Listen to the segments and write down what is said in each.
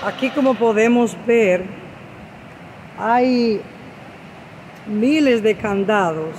Aquí, como podemos ver, hay miles de candados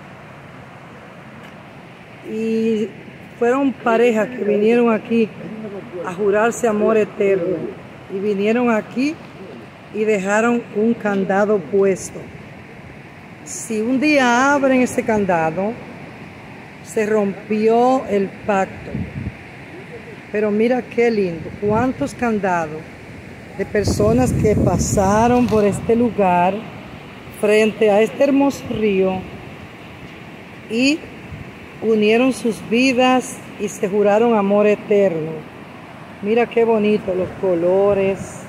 y fueron parejas que vinieron aquí a jurarse amor eterno y vinieron aquí y dejaron un candado puesto. Si un día abren ese candado, se rompió el pacto. Pero mira qué lindo, cuántos candados de personas que pasaron por este lugar frente a este hermoso río y unieron sus vidas y se juraron amor eterno. Mira qué bonito los colores.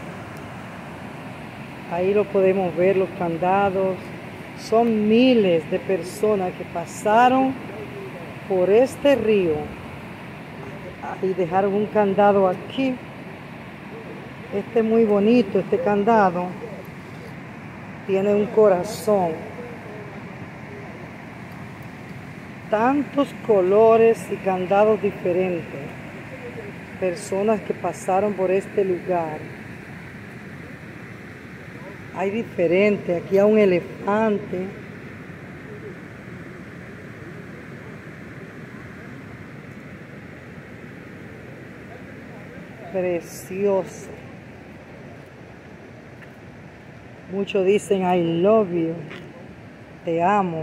Ahí lo podemos ver, los candados. Son miles de personas que pasaron por este río y dejaron un candado aquí. Este es muy bonito, este candado tiene un corazón. Tantos colores y candados diferentes. Personas que pasaron por este lugar. Hay diferentes, aquí hay un elefante. Precioso. Muchos dicen I love you, te amo.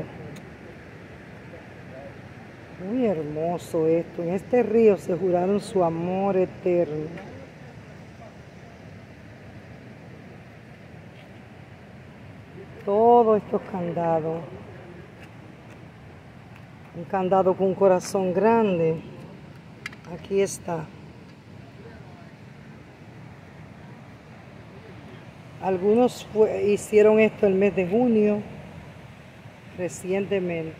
Muy hermoso esto. En este río se juraron su amor eterno. Todos estos candados. Un candado con un corazón grande. Aquí está. Algunos hicieron esto el mes de junio, recientemente.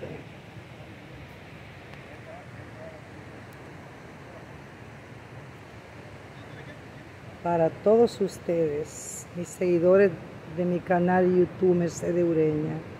Para todos ustedes, mis seguidores de mi canal YouTube Mercedes Ureña.